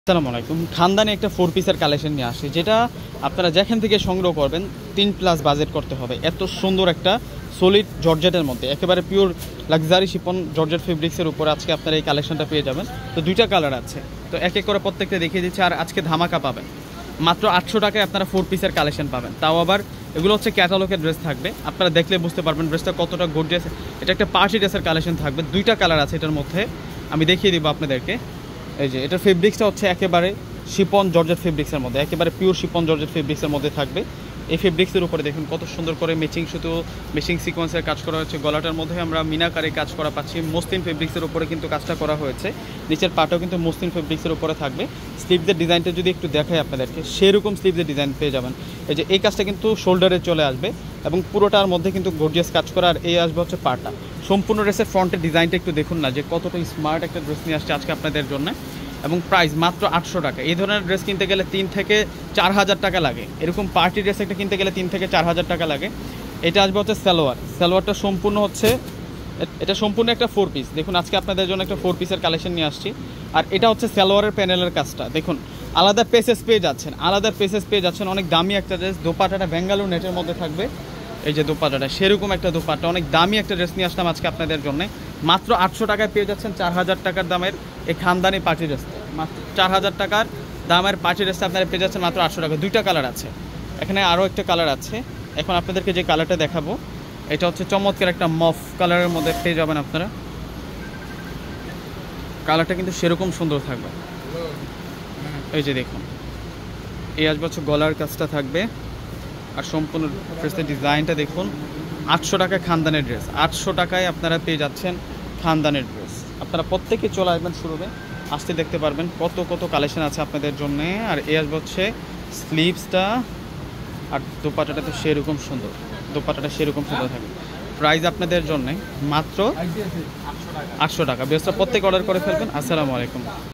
আসসালামু আলাইকুম। খানদানি একটা 4 পিসের কালেকশন নিয়ে আসি, যেটা আপনারা যেখান থেকে সংগ্রহ করবেন 3+ বাজেট করতে হবে। এত সুন্দর একটা সলিড জর্জেটের মধ্যে একেবারে পিওর লাক্সারি শিপন জর্জেট ফেব্রিক্সের উপরে আজকে আপনারা এই কালেকশনটা পেয়ে যাবেন। তো দুইটা কালার আছে, তো এক এক করে প্রত্যেকটা দেখিয়ে দিচ্ছি। আর আজকে ধামাকা পাবেন, মাত্র 800 টাকায় আপনারা 4 পিসের কালেকশন পাবেন। তাও আবার এগুলো হচ্ছে ক্যাটালগের ড্রেস থাকবে, আপনারা দেখলে বুঝতে পারবেন ড্রেসটা কতটা গর্জিয়াস। এটা একটা পার্টি ড্রেসের কালেকশন থাকবে, দুইটা কালার আছে এটার মধ্যে, আমি দেখিয়ে দিব আপনাদেরকে। এই যে এটার ফেব্রিক্সটা হচ্ছে একেবারে শিপন জর্জেট ফেব্রিক্সের মধ্যে, একেবারে পিওর শিপন জর্জেট ফেব্রিক্সের মধ্যে থাকবে। এই ফেব্রিক্সের উপরে দেখুন কত সুন্দর করে ম্যাচিং সুতো মেশিং সিকোয়েন্সের কাজ করা হয়েছে। গলাটার মধ্যে আমরা মিনাকারে কাজ করা পাচ্ছি, মসলিন ফেব্রিক্সের উপরে কিন্তু কাজটা করা হয়েছে। নিচের পাটাও কিন্তু মসলিন ফেব্রিক্সের উপরে থাকবে। স্লিভসের ডিজাইনটা যদি একটু দেখাই আপনাদেরকে, সেরকম স্লিভসের ডিজাইন পেয়ে যাবেন। এই যে এই কাজটা কিন্তু শোল্ডারে চলে আসবে এবং পুরোটার মধ্যে কিন্তু গর্জিয়াস কাজ করা। আর এই আসবে হচ্ছে পাটা। সম্পূর্ণ ড্রেসের ফ্রন্টের ডিজাইনটা একটু দেখুন না, যে কতটা স্মার্ট একটা ড্রেস নিয়ে আসছে আজকে আপনাদের জন্য। এবং প্রাইস মাত্র 800 টাকা। এই ধরনের ড্রেস কিনতে গেলে 3 থেকে 4 হাজার টাকা লাগে। এরকম পার্টি ড্রেস একটা কিনতে গেলে 3 থেকে 4 হাজার টাকা লাগে। এটা আসবে হচ্ছে সালোয়ারটা সম্পূর্ণ হচ্ছে, এটা সম্পূর্ণ একটা 4 পিস। দেখুন আজকে আপনাদের জন্য একটা 4 পিসের কালেকশন নিয়ে আসছি। আর এটা হচ্ছে সালোয়ারের প্যানেলের কাজটা দেখুন, আলাদা পেসেস পেয়ে যাচ্ছেন। অনেক দামি একটা ড্রেস। দোপাটাটা বেঙ্গালুরু নেটের মধ্যে থাকবে। এই যে দোপাটাটা সেরকম একটা দোপাটা, অনেক দামি একটা ড্রেস নিয়ে আসলাম আজকে আপনাদের জন্য। মাত্র 800 টাকায় পেয়ে যাচ্ছেন 4000 টাকার দামের এই খানদানি পার্টি ড্রেসটা। মাত্র 4000 টাকার দামের পার্টি ড্রেসটা আপনারা পেয়ে যাচ্ছেন মাত্র 800 টাকা। দুইটা কালার আছে, এখানে আরও একটা কালার আছে। এখন আপনাদেরকে যে কালারটা দেখাবো, এটা হচ্ছে চমৎকার একটা মফ কালারের মধ্যে পেয়ে যাবেন আপনারা। কালারটা কিন্তু সেরকম সুন্দর থাকবে। এই যে দেখুন, এই আসবে হচ্ছে গলার কাজটা থাকবে। আর সম্পূর্ণ ড্রেসের ডিজাইনটা দেখুন। 800 টাকায় খানদানের ড্রেস, 800 টাকায় আপনারা পেয়ে যাচ্ছেন খানদানের ড্রেস। আপনারা প্রত্যেকে চলে আসবেন শুরুতে, আসতে দেখতে পারবেন কত কালেকশন আছে আপনাদের জন্য। আর এই আসবে হচ্ছে স্লিভসটা, আর দোপাটাটা তো সেরকম সুন্দর, থাকবে। প্রাইস আপনাদের জন্য মাত্র 800 টাকা। বেস্টটা প্রত্যেকে অর্ডার করে ফেলবেন। আসসালামু আলাইকুম।